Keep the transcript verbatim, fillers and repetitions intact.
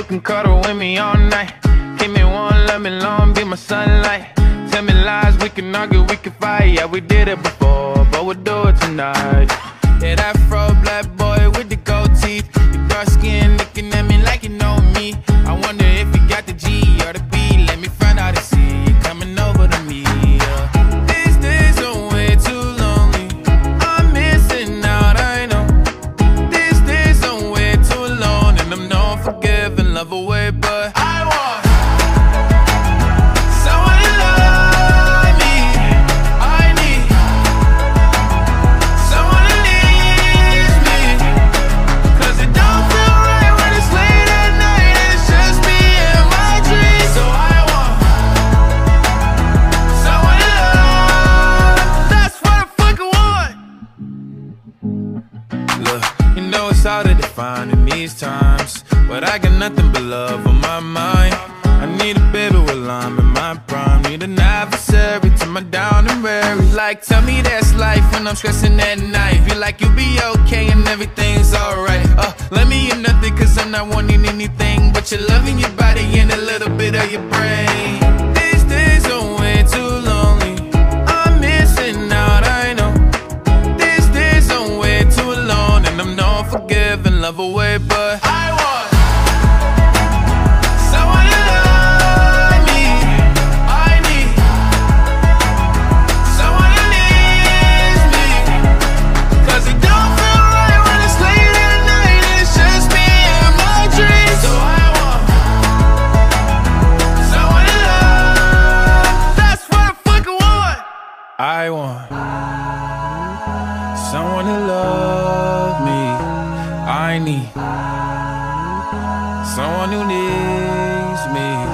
can cuddle with me all night. Keep me warm, let me long, be my sunlight. Tell me lies, we can argue, we can fight. Yeah, we did it before, but we'll do it tonight. Yeah, that fro black boy with the gold teeth, your dark skin looking at me like you know me. I wonder if you got the G or the B. Let me find out and see you coming over to me. Yeah. These days are way too lonely. I'm missing out, I know. These days I'm way too alone, and I'm known for giving love away, but I want someone to love me. I need someone to leave me, 'cause it don't feel right when it's late at night and it's just me and my dreams. So I want someone to love. That's what I fucking want. Look, you know it's hard to define in these times, but I got nothing but love on my mind. I need a baby while I'm in my prime. Need an adversary to my down and weary. Like, tell me that's life when I'm stressing at night. Feel like you'll be okay and everything's alright. Uh, let me in nothing, 'cause I'm not wanting anything but your love in your body and a little bit of your brain. These days are way too lonely. I'm missing out, I know. These days I'm way too alone, and I'm known for giving love away, but I want someone to love me. I need someone to leave me, 'cause it don't feel right when it's late at night and it's just me and my dreams. So I want someone to love. That's what I fucking want. I want someone to love me. I need someone who needs me.